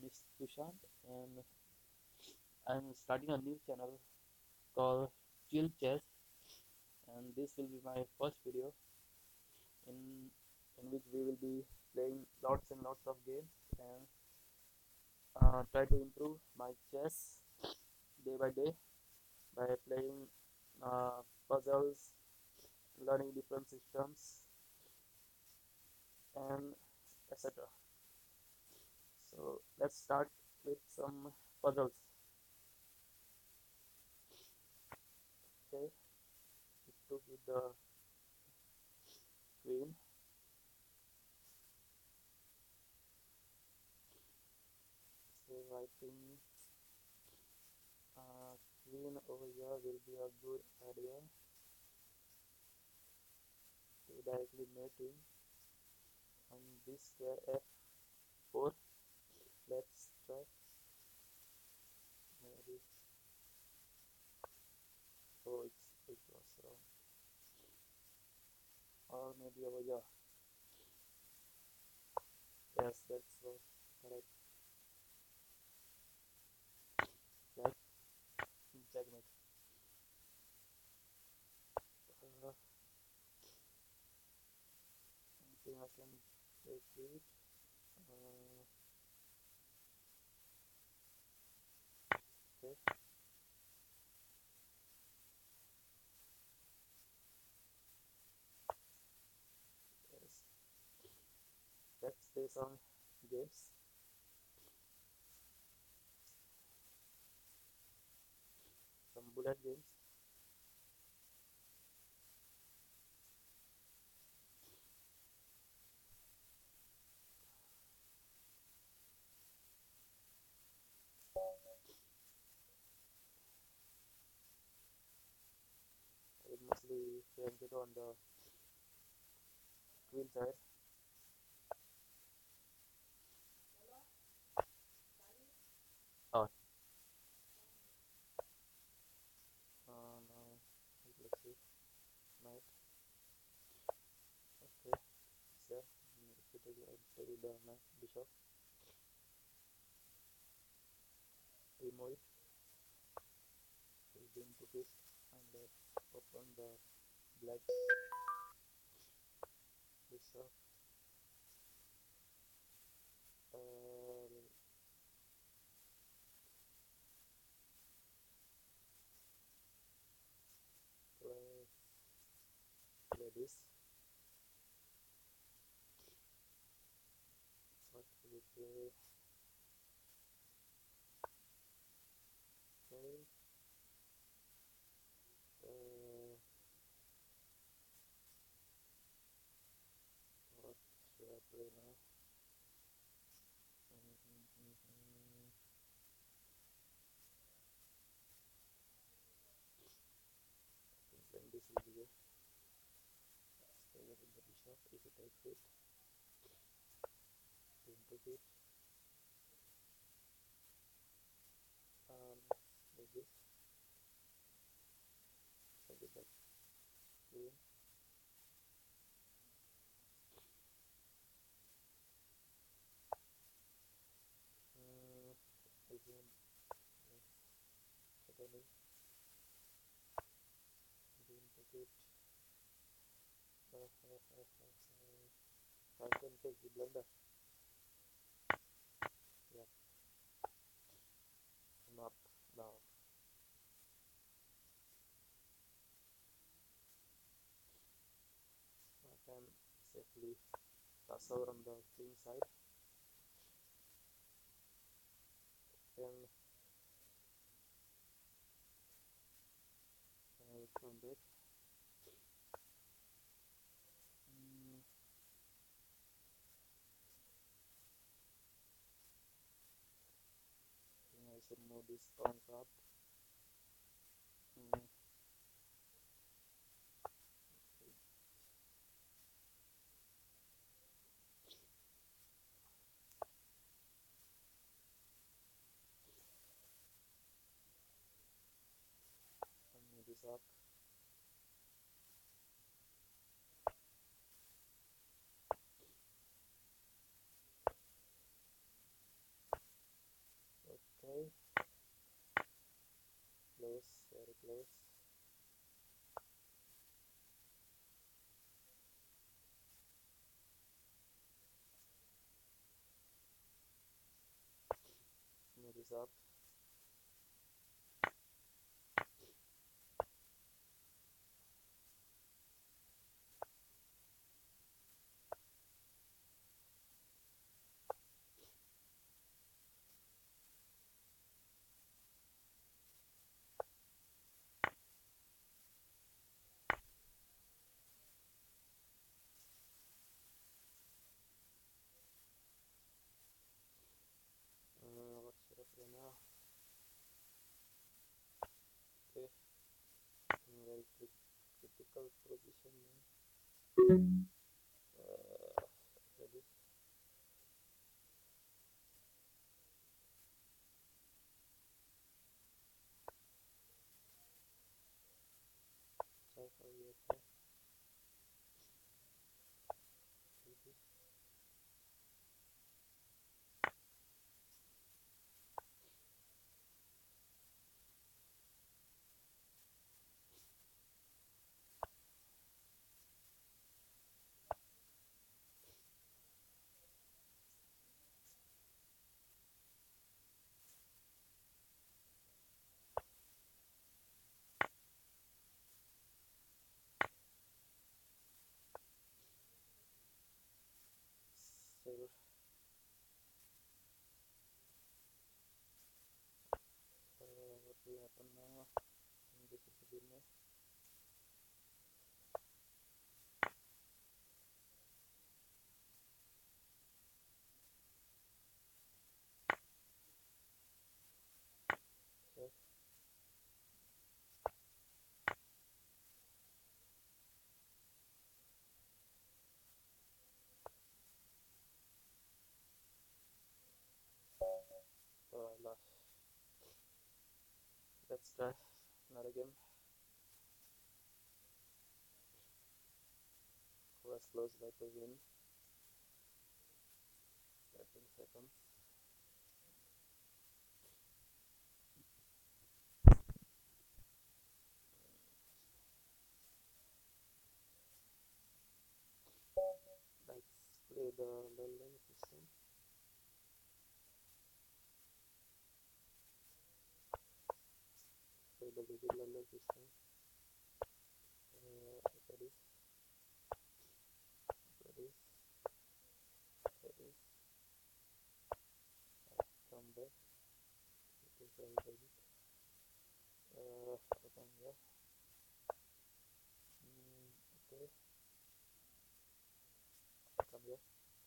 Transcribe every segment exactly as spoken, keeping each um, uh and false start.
is Tushant, and I'm starting a new channel called Chill Chess, and this will be my first video in in which we will be playing lots and lots of games and uh, try to improve my chess day by day by playing uh, puzzles, learning different systems, and et cetera. So let's start with some puzzles. Okay, it took with the queen. So I think uh, queen over here will be a good idea to directly mate him on this square f four. Let's try. Maybe. Oh, it's it was wrong. Or maybe over here. Yes, that's what correct. Like checkmate. Uh, I think I can take it. Uh, okay. Yes. Let's play some games. Some bullet games. I will mostly flank it on the queen side. Oh, uh, no. Let's see. Knight. Okay. So, if you take it, take it the knight, bishop. Remove it. Put it into it. And let's open the black bishop. Uh, let's play this. What will we play? Okay. Uh, what should I play now? Mm -hmm, mm -hmm. I think playing this will be good. Let's play it with the bishop. If it takes it, into it. Um, like this. Take it back. Queen. Uh, again, yes, suddenly, again, take it. Uh, uh, uh, uh, uh. I can take the blunder. Yeah, I'm up now. I can safely castle on the king side. Then I come back. Mm, I should move this pawn card. Mm, and move this up. Okay, close, very close. Move this up. Uh, what should I play now? Okay, in a very crit critical position now. Uh, ready? Try for the attack. Ready? Save. Uh, what will happen now? And this is a winner. Check. Oh, I lost. Let's try. Not again. Was close like a win. thirteen seconds. Let's play the London system. Play the vivid London system. Uh, ready? Ready? Ready? I come back. It is very basic. Uh, I come here. Mm, okay. I come here.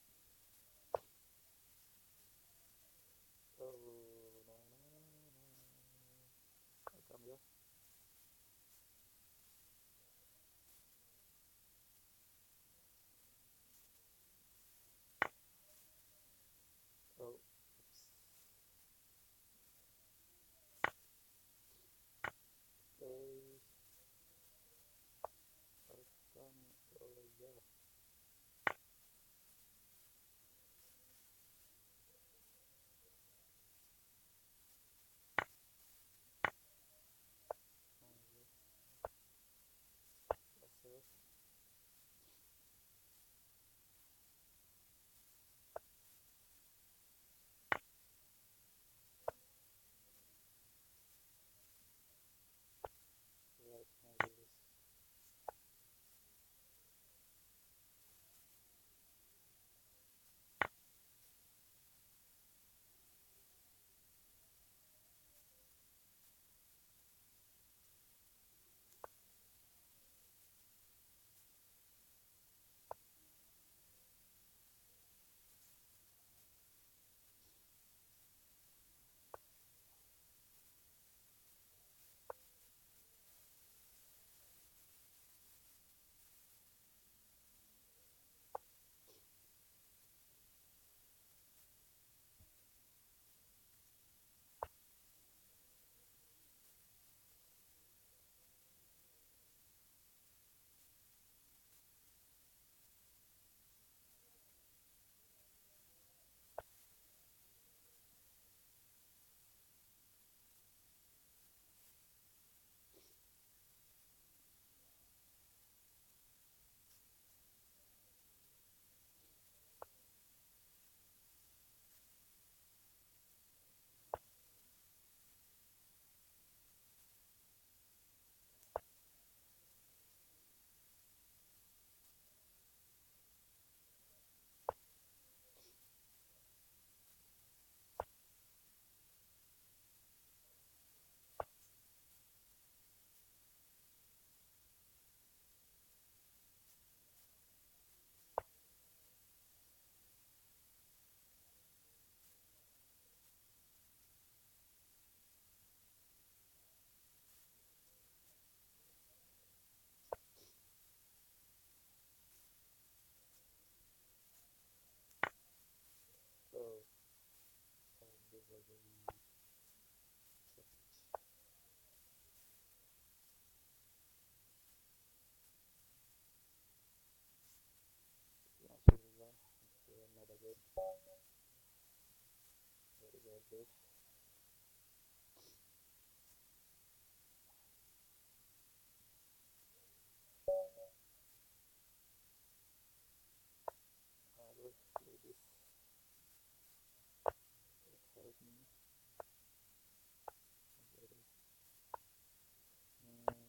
Oh, no, no, no, no. I come here. Oh, oops. Okay. I come over here. Very bad this. I will do this. It help me. Very. Mm,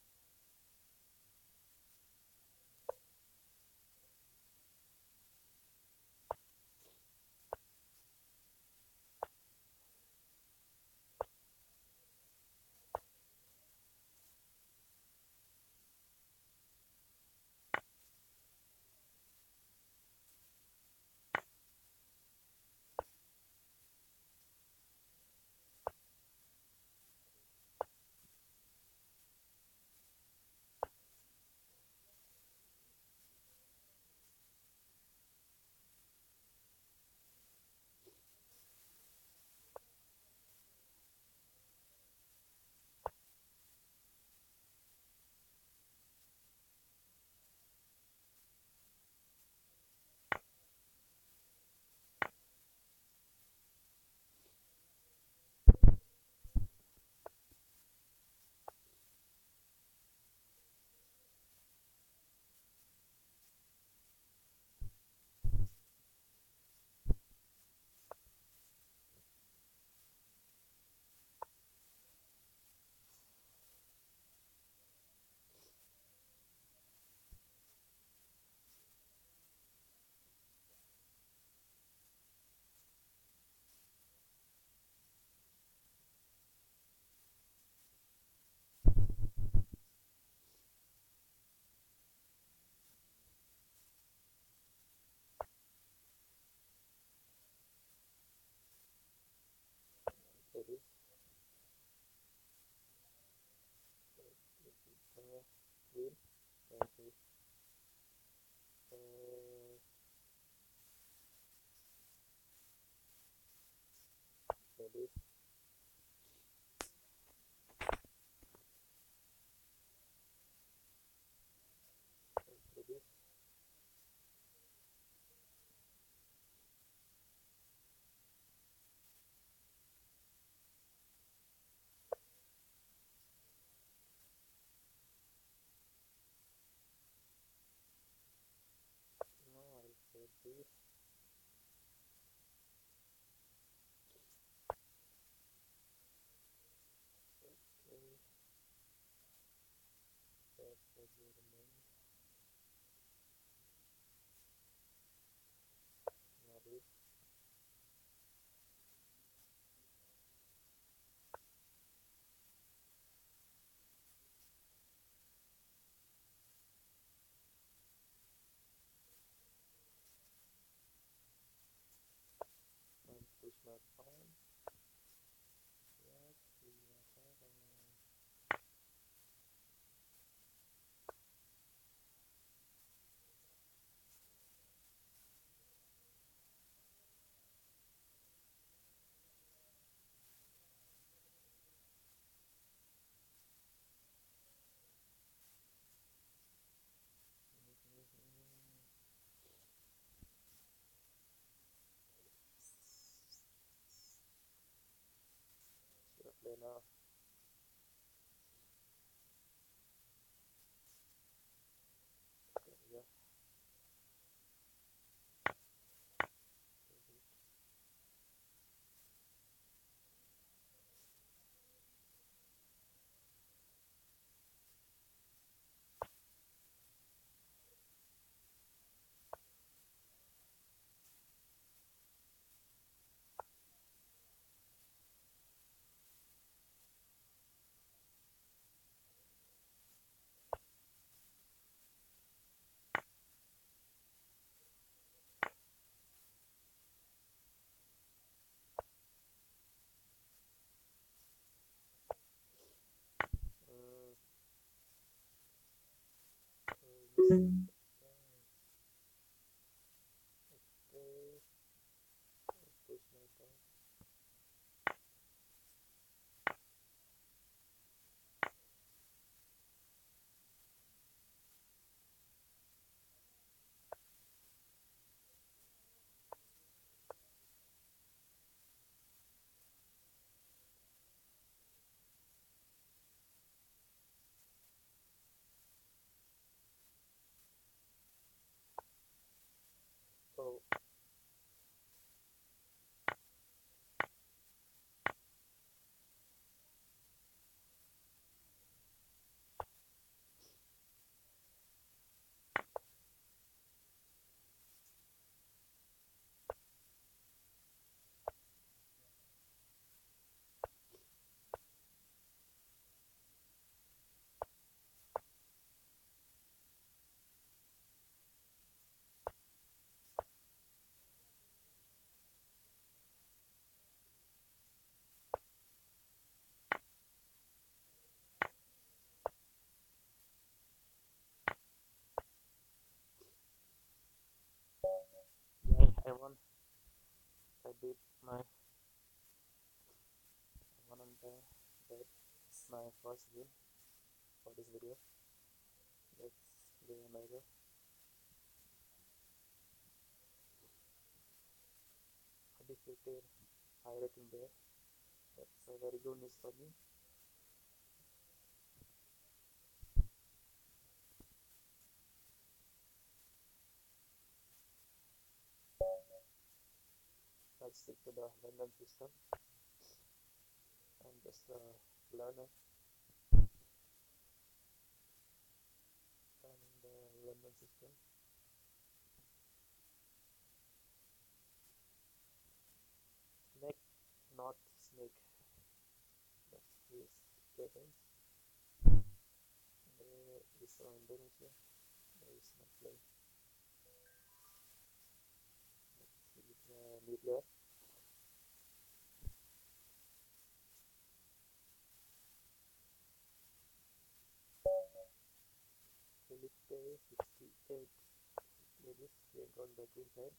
that is. This is the green. And this uh, that is. That is. Now I'll set this. Okay. That will be remain. Now this. And push my palm. Yes, we are having. Should I play now? Okay, yeah. Uh, uh, okay. Push my palm. I won. I did my one on time. That's my first win for this video. Let's give another. I defeated high rating there. That's a very good news for me. Let's stick to the London system. I'm just a learner and the London system. Snake, not snake. That's his patterns. There is from Indonesia. There is not play. Let's see the new player. Felipe sixty-eight. Play this. We are on the green side.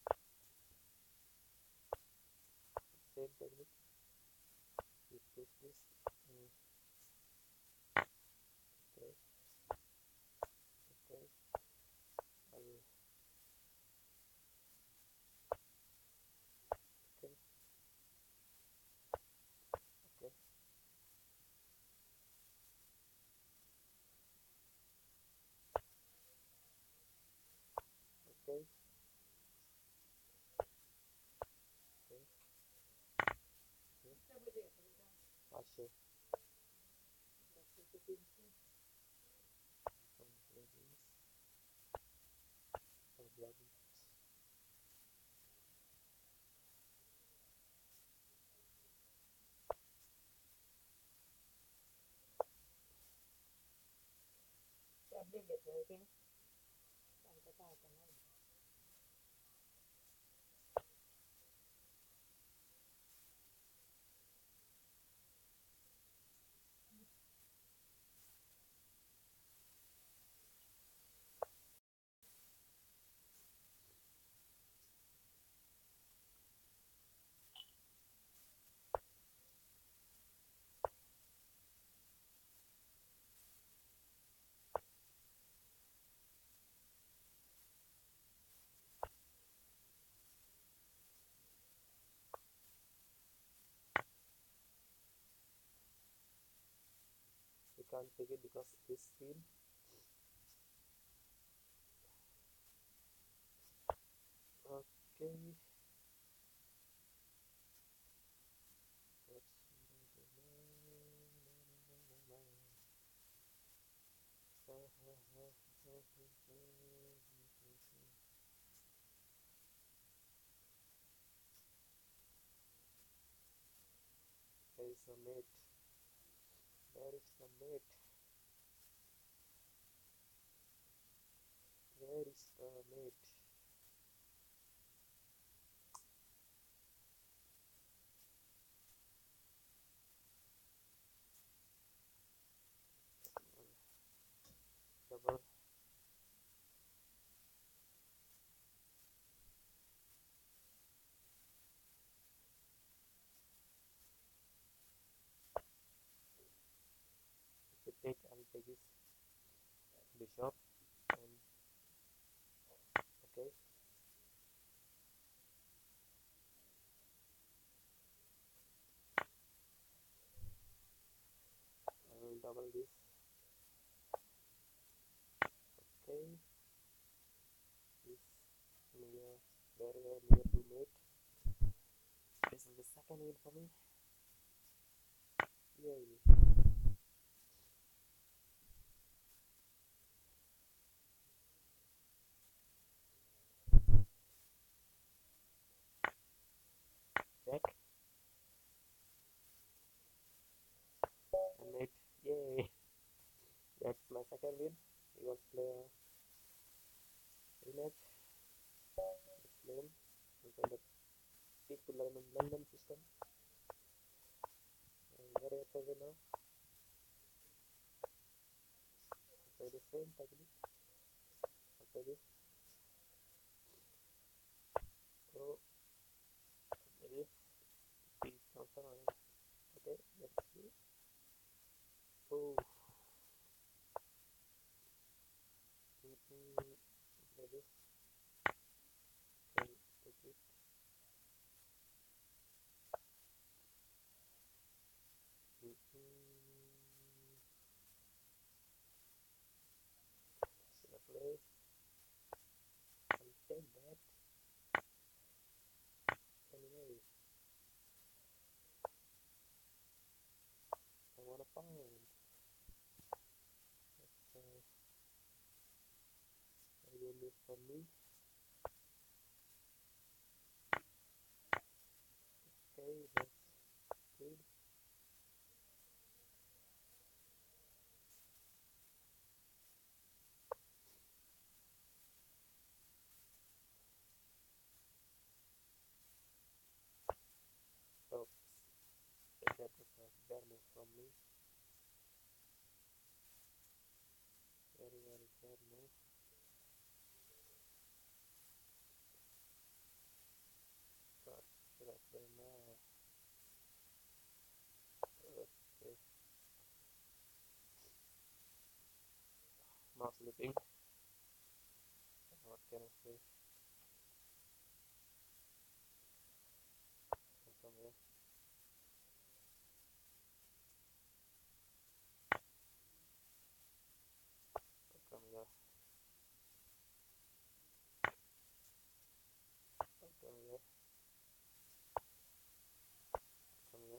Same technique. We push this. Mm. Okay. Okay. I'll okay. Okay. Okay. Okay. Okay. Ashe. Some plugins. Some plugins. We can't take it because this speed. Okay. Let's there is a mate. There is a mate. Where is the mate? Double. If you take, I'll take his bishop. And okay. I will double this. Okay. This near, very very near to mate. This is the second win for me. Yay. Check. And mate. Yay. That's my second win. He wants to play a rematch. Let's play him. We'll play the stick to London, London system. I'm very excited now. I'll play the same technique. I'll play this. Go. that was a bad move from me. Very, very bad move. What should I play now? Okay. Not sleeping. What can I say? Come here. Come here. Come here. Come here.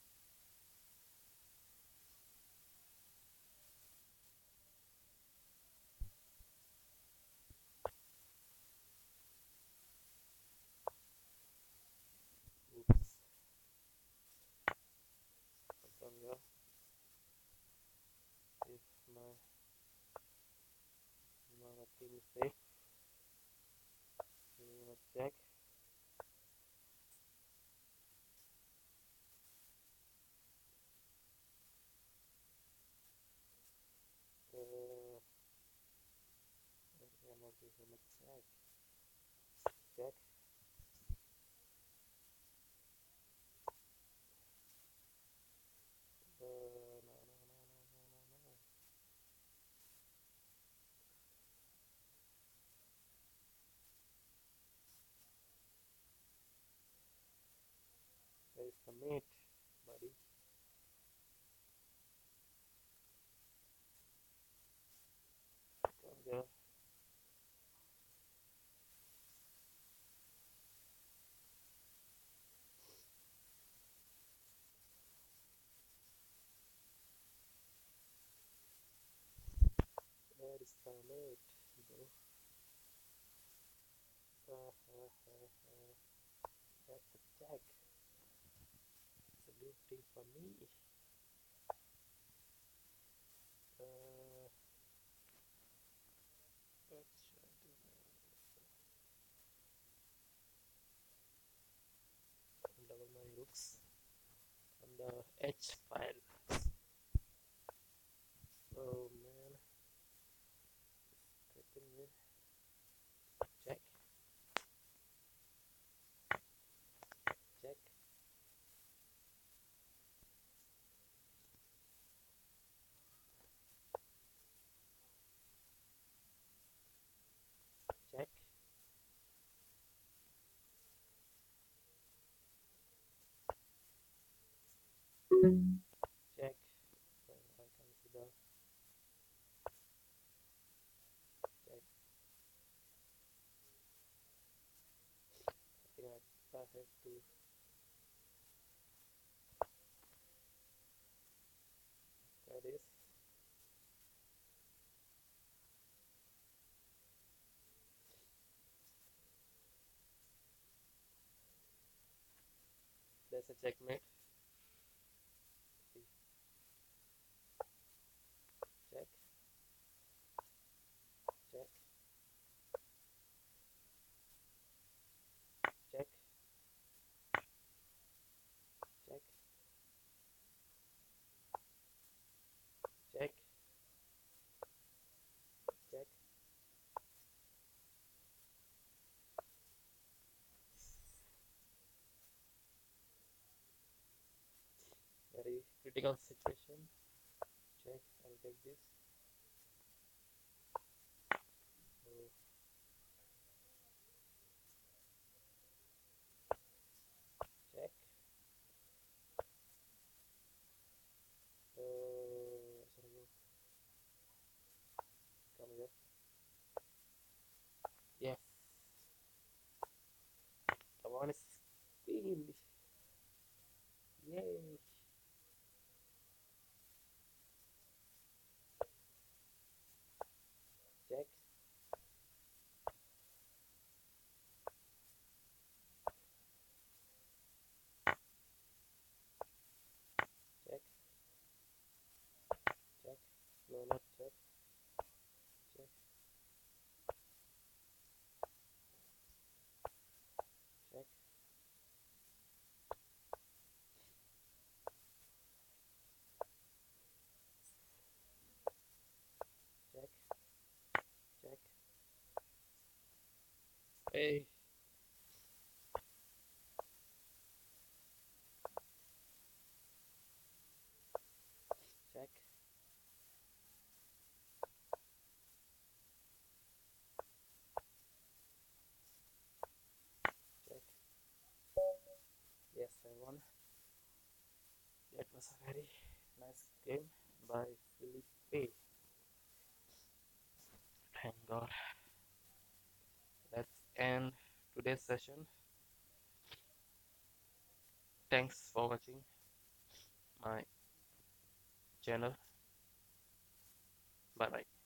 Oops. Come here. If my my team is safe, we're gonna check. Uh, we're gonna give him a check. Check. Uh, no, no, no, no, no, no, no. There is the mate, buddy. Come here. Where is the mate, bro? Uh, uh, uh, uh. That's a check. It's a good thing for me. Uh, what should I do now? Double my rooks on the H file. Oh man, it's threatening me. Check, check, check, check. So I can see the check. I think I, I have to try this. That's a checkmate. Check, check, check, check, check, check. Very critical situation. Check. I'll take this. Oh, check. Uh, sorry, come here. Yes. Come on, speed. Yay. Hey, check, check. Yes, I won. That was a very nice game by Philippe. Thank God. Let's end today's session. Thanks for watching my channel. Bye bye.